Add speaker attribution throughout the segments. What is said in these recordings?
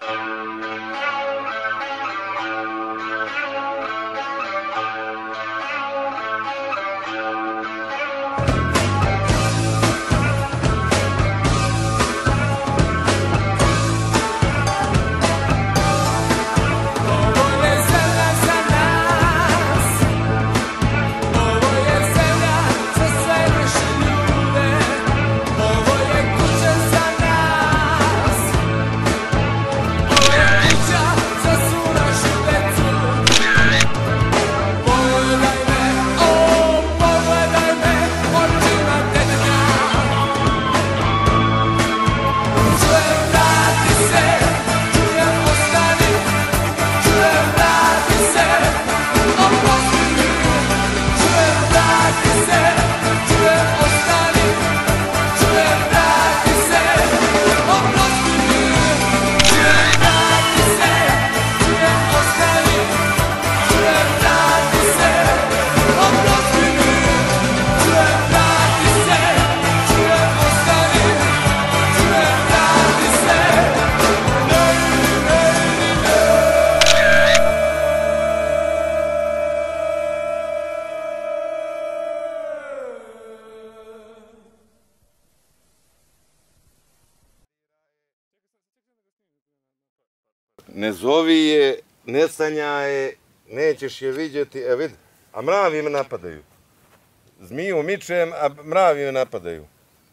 Speaker 1: Ne zovi je, ne sanjaj je, nećeš je vidjeti, vidi, a mravi me napadaju. Zmiju mičem, a mravi me napadaju.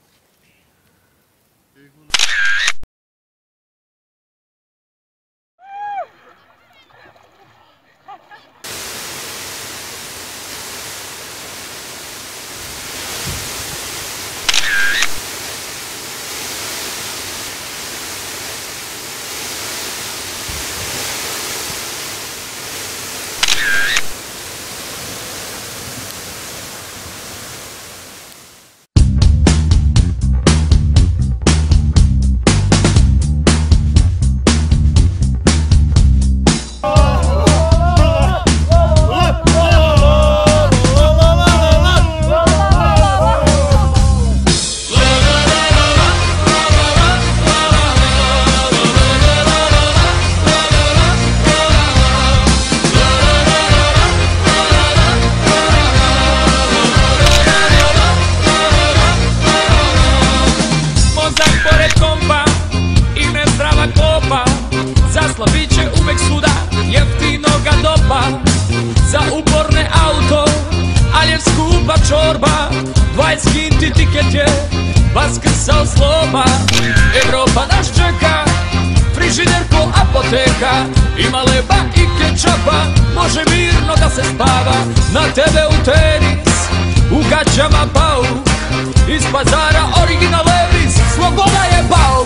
Speaker 2: Bit će uvek svuda jeftinoga doba za uporne auto, ali je skupa čorba. 20 kinti tiket je vaskrsao sloba. Evropa nas čeka, frižider ko apoteka. Ima leba i kečapa, može mirno da se spava. Na tebe u tenis, u gaćama pauk, iz pazara original Levis, sloboda je bauk.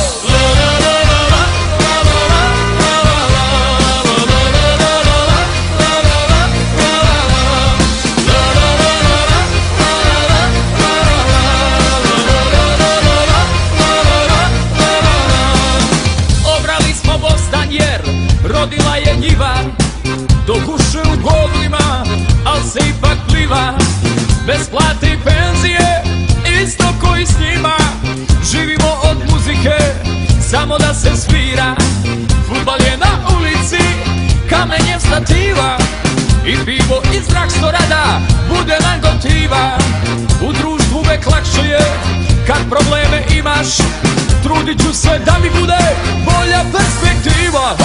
Speaker 2: Rodila je njiva, do guše u govlima, al se ipak pliva. Bez plate i penzije, isto koji s njima. Živimo od muzike, samo da se svira. Fudbal je na ulici, kamenjem stativa. I pivo iz dragstorada, bude nam gotiva. U društvu uvek lakše je, kad probleme imaš. Trudit ću se da mi bude bolja perspektiva.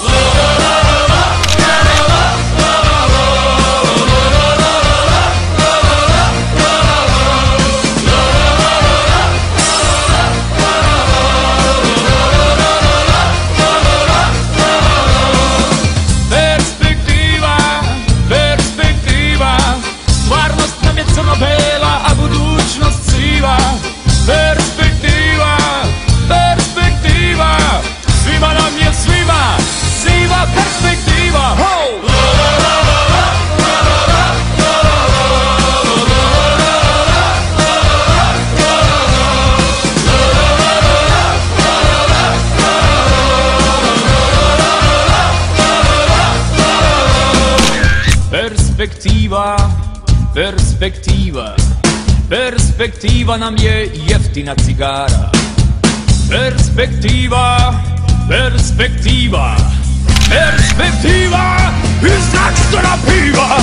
Speaker 2: Perspektiva, perspektiva, stvarnost nam je crno-bela, a budućnost siva. Perspektiva, perspektiva, svima nam je svima siva perspektiva. Perspektiva, perspektiva, perspektiva nam je jeftina cigara. Perspektiva, Perspektiva, perspektiva i značajna piva.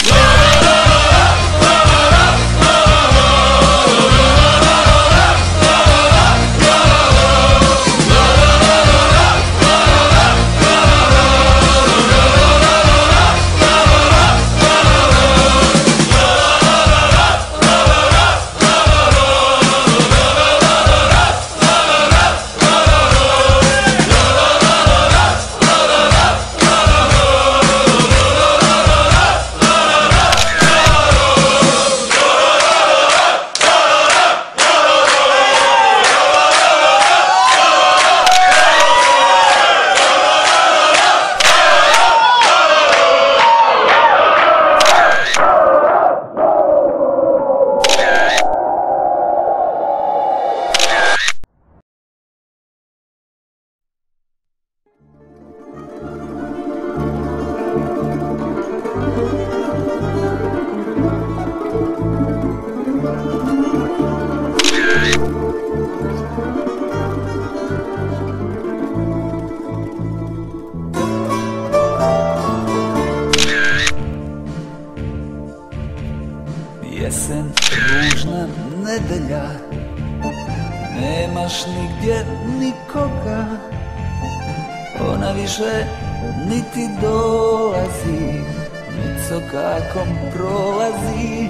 Speaker 3: Jesen, ružna nedelja, nemaš nigdje nikoga, ona više niti dolazi, nit sokakom prolazi,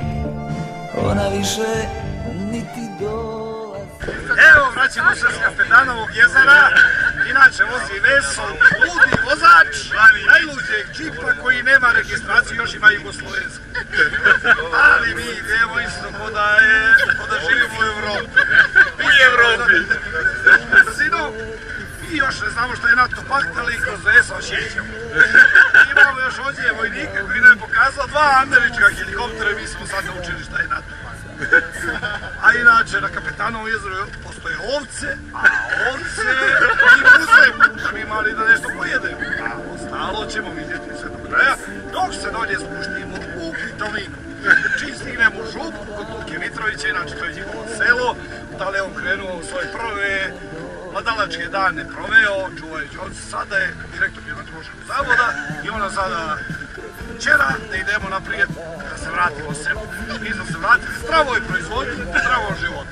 Speaker 3: ona više niti dolazi.
Speaker 4: Evo, vraćamo se s Kapetanovog jezera, inače vozi Veso, ludi vozač, najluđeg džipa koji nema registraciju, još ima jugoslovenski. Ali mi idemo isto ko da živimo u Evropi. U Evropi. Sino, mi još ne znamo što je NATO pakt, ali kroz Veso osjećamo. Imamo još ovdje vojnika koji nam je pokazao 2 američka helikoptera i mi smo sad naučili šta je NATO pakt. A inače na Kapetanovom jezeru postoje ovce, a ovce i muze, da bi imali da nešto pojedemo. A ostalo ćemo vidjeti sve do kraja, dok se dolje spuštimo u Pitovinu. Čim stignemo u Župu kod Luke Mitrovića, inače to je njihovo selo, da li je on krenuo u svoje prve mladalačke dane proveo, čuvajući od sada je direktor Biotehnološkog zavoda i ona sada včera da idemo naprijed, da se vratimo selu. Mi smo se vratili zdravoj proizvodnji, zdravom životu.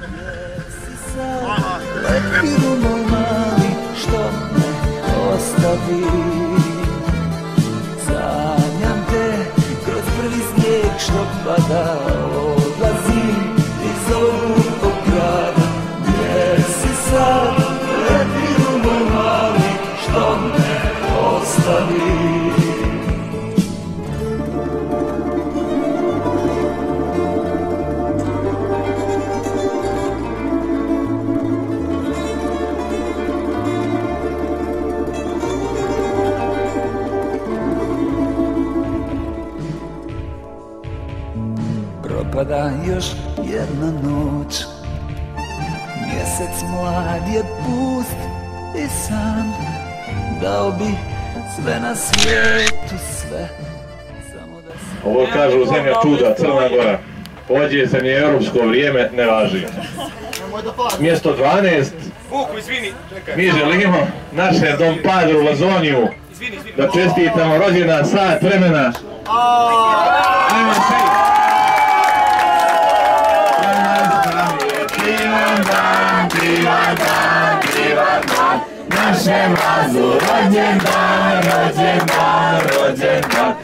Speaker 4: Hvala.
Speaker 3: Lepiru moj mali, što me ostavi, sanjam te kroz prvi snijeg što pada, odlazim iz ovog grada, gdje si sad? Lepiru moj mali, što me ostavi. Propada još jedna noć, mjesec mlad je pust i sam, dao bi sve na svijetu, sve, samo da se...
Speaker 5: Ovo kažu zemlja čuda, Crna Gora. Ovdje se mi europsko vrijeme ne važi. Mjesto 12, mi želimo naše Dom Padru Lazoniju da čestitamo rođendan sat vremena. Ajmo svi! Divan dan, našem Lazu, rođen dan,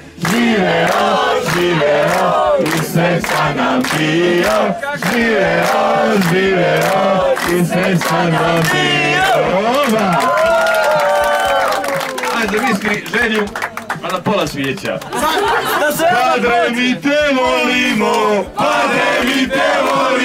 Speaker 5: živeo, i sreća nam bio, živeo, i sreća nam bio. Ajde, viskri želju, a na pola svijeća. Padre, mi te volimo, padre, mi te volimo.